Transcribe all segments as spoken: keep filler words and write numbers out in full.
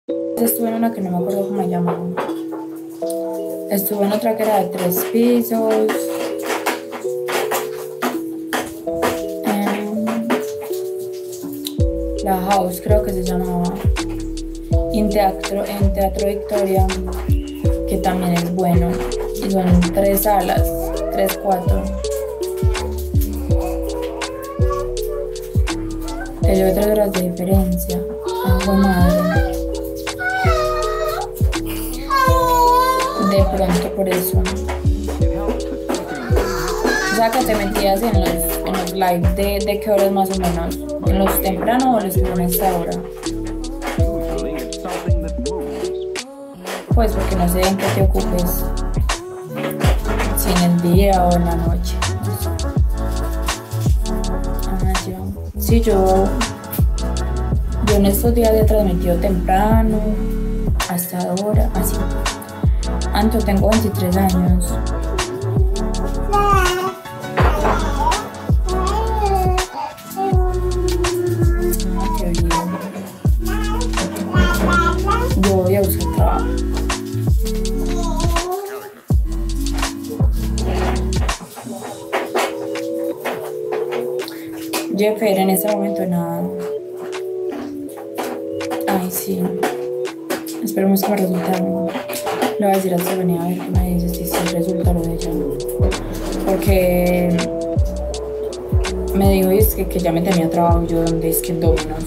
Estuve en una que no me acuerdo cómo se llamaba. Estuve en otra que era de tres pisos. Em, la House creo que se llamaba. En teatro, en Teatro Victoria, que también es bueno. Y son tres salas, tres, cuatro. Que llevo tres horas de diferencia. Algo madre. De pronto por eso. O sea que te metías en los, en los live de, de qué horas más o menos. ¿En los temprano o los que son a esta hora? Pues porque no sé en qué te ocupes. Si en el día o en la noche. Ah, yo. Sí, yo. Yo en estos días he transmitido temprano. Hasta ahora. Así. Antes tengo veintitrés años. Ah, qué bien. Yo voy a buscar trabajo. Jeffer, en ese momento nada. Ay, sí. Esperemos que me resulte algo. Le voy a decir a Stephanie a ver qué me dice si sí resulta lo de ella. Porque me dijo es que, que ya me tenía trabajo yo donde es que en Domino's.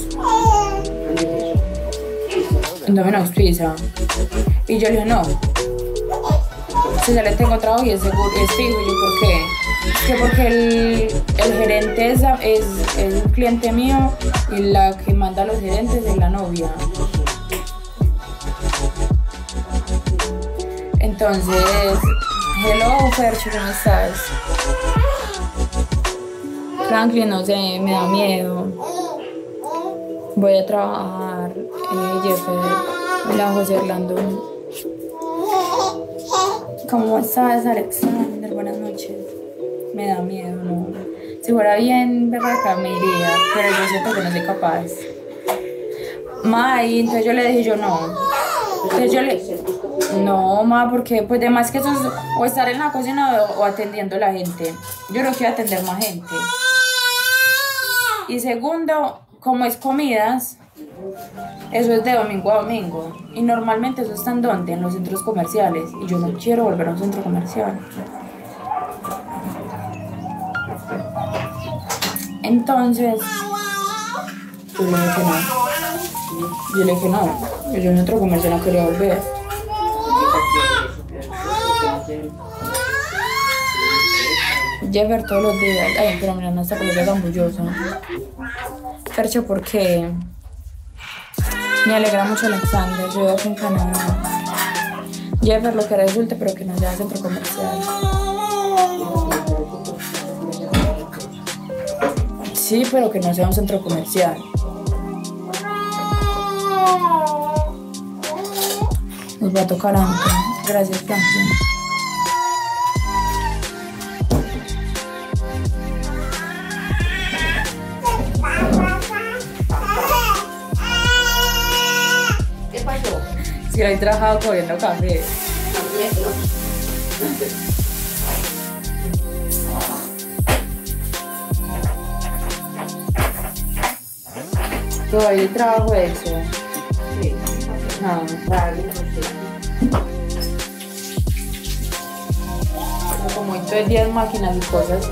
En Domino's Pizza. Y yo le dije no. Si ya le tengo trabajo y es seguro, es fijo. Y yo, ¿por qué? Es que porque el, el gerente es, es, es un cliente mío y la que manda a los gerentes es la novia. Entonces, hello Fercho, ¿cómo estás? Franklin, no sé, me da miedo. Voy a trabajar, eh, Jeffer, hola José Orlando. ¿Cómo estás, Alexander? Buenas noches. Me da miedo, no. Si fuera bien, verdad, acá me iría, pero yo siento que no soy capaz. Ma, y entonces yo le dije, yo no. Entonces yo le... No, ma, porque pues además que eso es o estar en la cocina o, o atendiendo a la gente. Yo no quiero atender más gente. Y segundo, como es comidas, eso es de domingo a domingo. Y normalmente eso está en donde, en los centros comerciales. Y yo no quiero volver a un centro comercial. Entonces, yo le dije que no. Yo le dije no. Yo en un centro comercial no quería volver. Jeffer todos los días. Ay, pero mira, no está con ella gambullosa. Fercho, ¿por qué? Me alegra mucho Alexander, yo vivo aquí en Canadá. Jeffer, lo que resulte, pero que no sea centro comercial. Sí, pero que no sea un centro comercial. Nos va a tocar antes. Gracias, Franklin. ¿Qué pasó? Si hoy trabajado cogiendo café. Todavía trabajo eso. Sí. No, Vale, no sé. como todo el día en máquinas y cosas.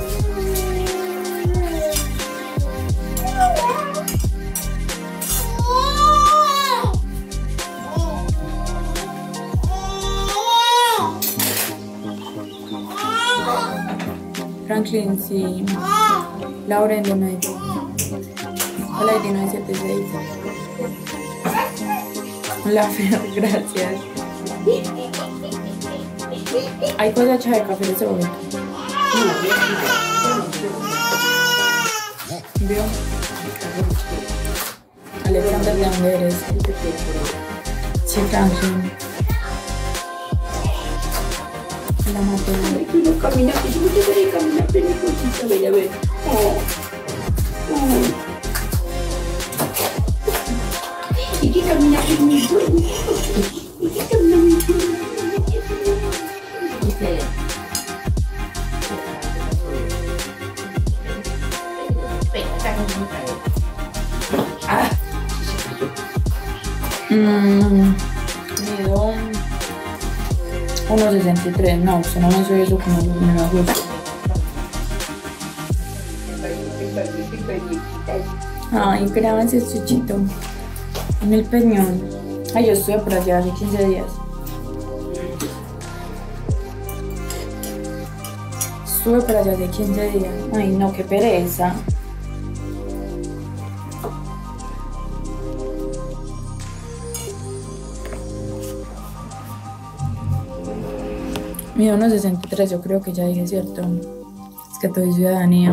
Franklin, sí. Lauren de Medellín. Hola, nueve siete seis. Hola, Fer, gracias. Hay cosa hecha de café en este momento. ¿Vio? Alexander, ¿de dónde eres? Sí, Franklin. La moto. No camina, que yo me quedaré caminando en mi cosita, ven a ver. Oh. Oh. Y que camina en mi cuerpo. Mm, mido uno sesenta y tres. No, usted no me sube eso como me me gusta. Ay, gracias, Chuchito. En el Peñón. Ay, yo estuve por allá hace quince días. Estuve por allá hace quince días. Ay, no, qué pereza. Mido uno sesenta y tres, yo creo que ya dije, ¿cierto? Es que tuve ciudadanía.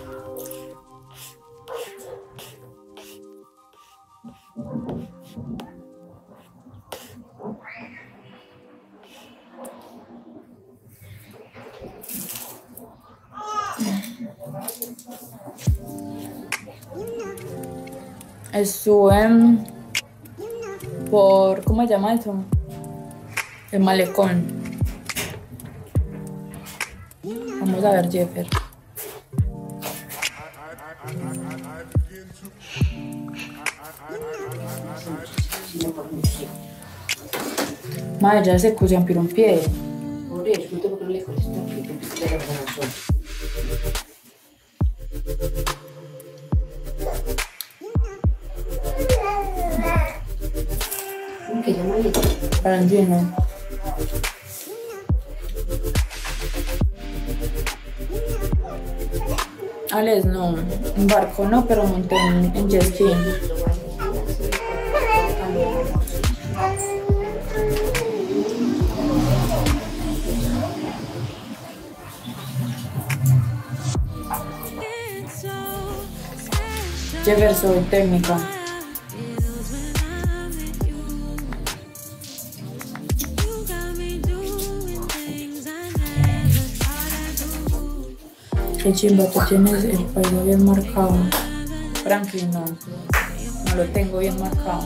Estuve en- por, ¿cómo se llama eso? El malecón. Vamos a ver, Jeffer. Madre, ya se cusian por un pie. Por eso, no tengo que le contesto que te pide la razón. ¿Qué llamarle? Valentino. Alex, no, en barco no, pero monté en, en jet ski. Jefferson, técnica. Qué chimba, tú tienes el pelo bien marcado. Franklin, no, no lo tengo bien marcado.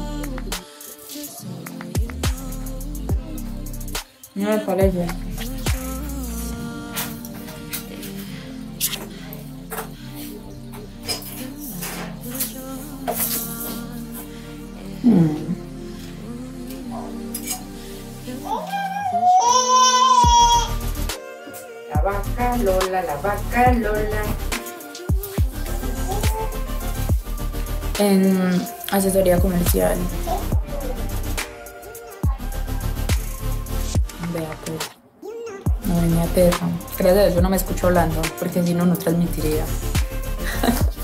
No me parece. Hmm. La vaca Lola, la vaca Lola. En asesoría comercial. Vea pues. No venía perra. Gracias a Dios yo no me escucho hablando, porque si no, no transmitiría.